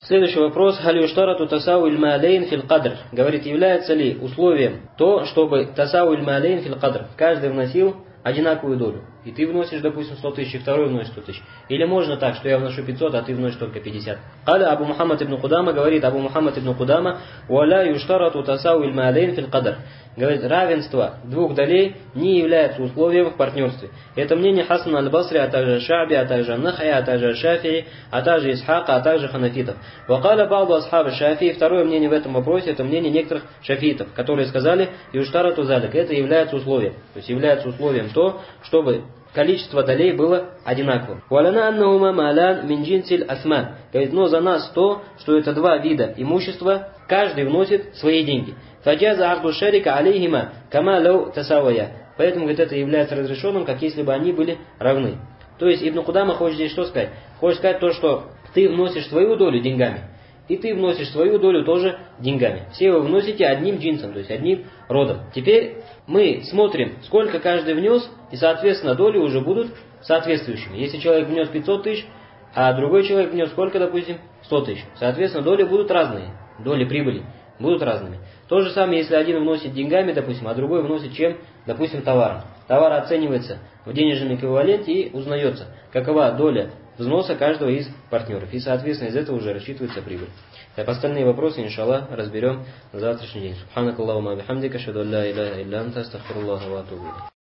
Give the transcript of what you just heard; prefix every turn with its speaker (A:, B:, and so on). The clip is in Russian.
A: Следующий вопрос. Халь юштарату тасауиль маалейн фил кадр. Говорит, является ли условием то, чтобы тасауиль маалейн фил кадр. Каждый вносил одинаковую долю. И ты вносишь, допустим, 100 тысяч, и второй вносит 100 тысяч. Или можно так, что я вношу 500, а ты вносишь только 50. Аля Абу Мухаммад ибн Кудама, говорит Абу Мухаммад ибн Кудама, «Уаля юштарату тасауиль маалейн фил кадр». Говорит, равенство двух долей не является условием в партнерстве. Это мнение Хасана аль-Басри, а также Шаби, а также Нахая, а также Шафии, а также Исхака, а также ханафитов. Вакаля ба'ду асхаба Шафии, второе мнение в этом вопросе, это мнение некоторых шафитов, которые сказали, юштарату залик, это является условием. То есть является условием то, чтобы количество долей было одинаковым. Валяна аннахума малян мин джинсиль асман. Говорит, но за нас то, что это два вида имущества, каждый вносит свои деньги. Фаджаза ахду шарика алейхима кама лау тасавая. Поэтому, говорит, это является разрешенным, как если бы они были равны. То есть Ибн Кудама хочет здесь что сказать? Хочет сказать то, что ты вносишь свою долю деньгами, и ты вносишь свою долю тоже деньгами. Все вы вносите одним джинсом, то есть одним родом. Теперь мы смотрим, сколько каждый внес, и, соответственно, доли уже будут соответствующими. Если человек внес 500 тысяч, а другой человек внес сколько, допустим, 100 тысяч. Соответственно, доли будут разные. Доли прибыли будут разными. То же самое, если один вносит деньгами, допустим, а другой вносит чем? Допустим, товаром. Товар оценивается в денежном эквиваленте и узнается, какова доля взноса каждого из партнеров. И, соответственно, из этого уже рассчитывается прибыль. Так, остальные вопросы, иншаллах, разберем на завтрашний день. Субханакаллахумма бихамдика, ашхаду ан ла иляха илля анта, астагфируллаха ва атубу илейх.